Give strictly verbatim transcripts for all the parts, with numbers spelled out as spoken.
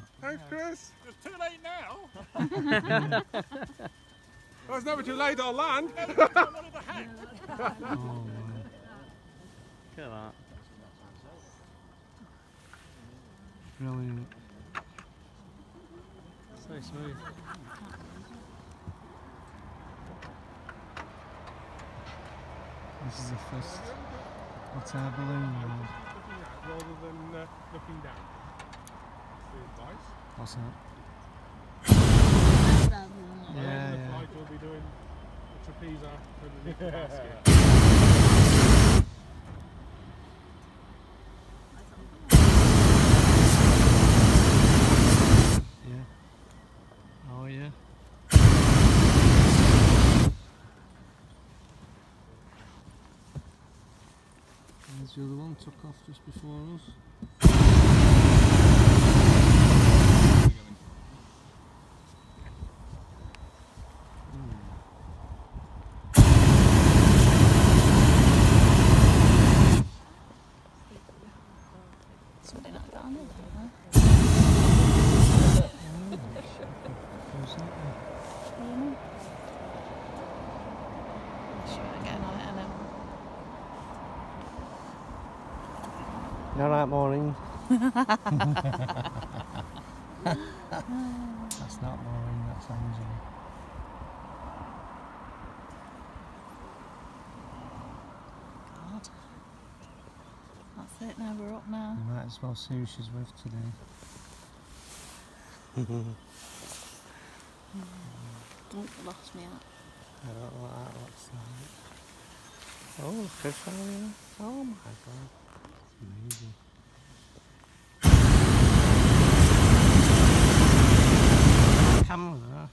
Thanks, Chris. It's too late now. Well, it's never too late on land. Never too late, what the heck? Oh, wow. Look at that. Brilliant. So smooth. This is the first hot air balloon ride. Rather than uh, looking down. The advice. What's that? Yeah, Yeah, the yeah. flight will be doing the trapeze underneath the basket. Yeah. Oh yeah. There's the other one, took off just before us. Something like that, isn't it? You alright, Maureen? That's not Maureen, that's Angela. God. That's it now, we're up now. You might as well see who she's with today. Oh, lost me out. I don't know what that looks like. Oh, fish area. Oh my god. Amazing. Camera.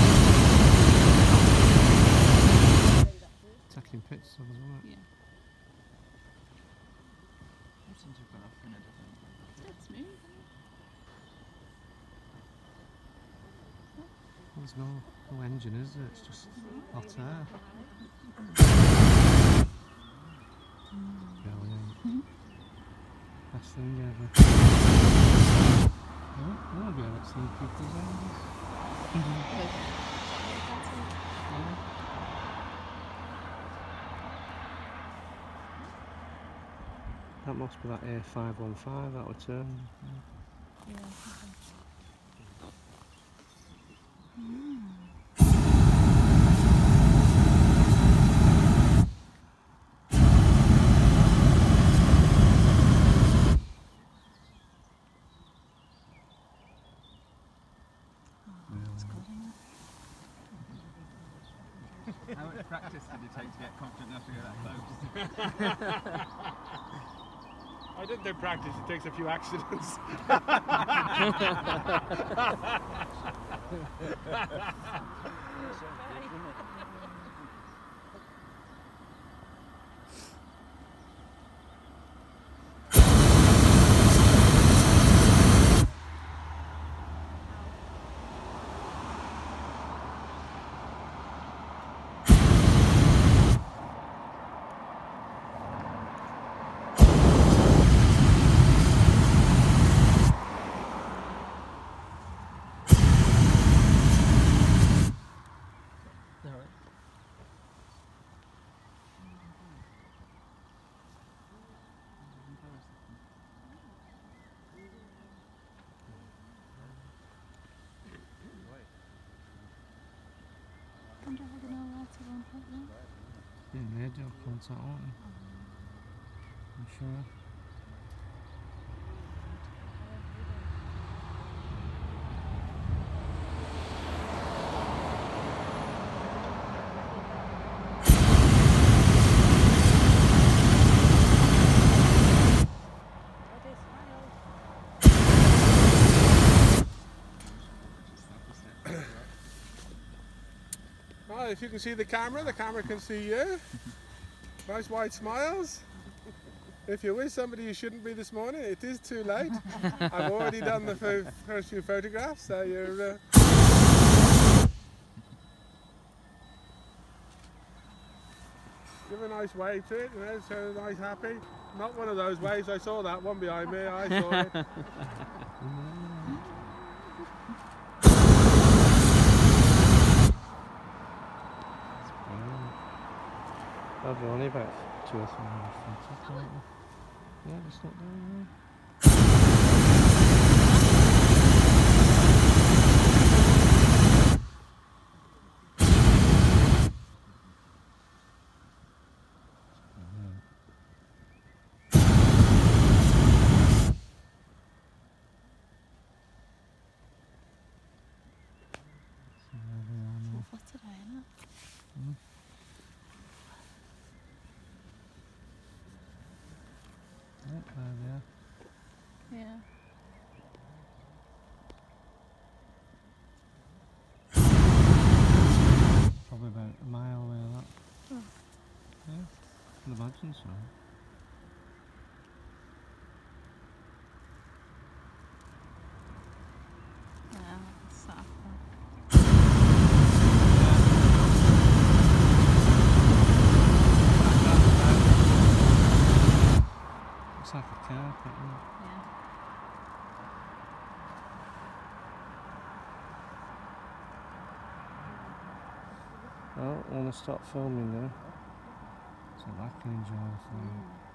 Taking pictures of us, wasn't it? Yeah. Since you've gone off in a different way. That's smooth, isn't There's no, no engine, is there? It's just hot air. Brilliant. Mhm. Best thing ever. Oh, I'll be able to see people's angles. it? That must be that A five one five that would turn. Yeah. How much practice did it take to get confident enough to go that close? I didn't do practice, it takes a few accidents. I wonder how they know how to run like that. Yeah, radio contact, aren't they? I'm sure. Well, if you can see the camera, the camera can see you. Nice wide smiles. If you're with somebody you shouldn't be this morning, it is too late. I've already done the fo first few photographs, so you're... Uh... Give a nice wave to it, you know, so nice, happy. Not one of those waves, I saw that one behind me, I saw it. God, we're only about two or three hundred feet up, aren't we? Yeah, it's not down there. Full foot today, isn't it? Right, there we are. Yeah. Probably about a mile away that. Oh. Yeah, I'd imagine so. Yeah, it's sad, though. Looks like a carpet, isn't it? Yeah. Well, I want to stop filming now so I can enjoy the film.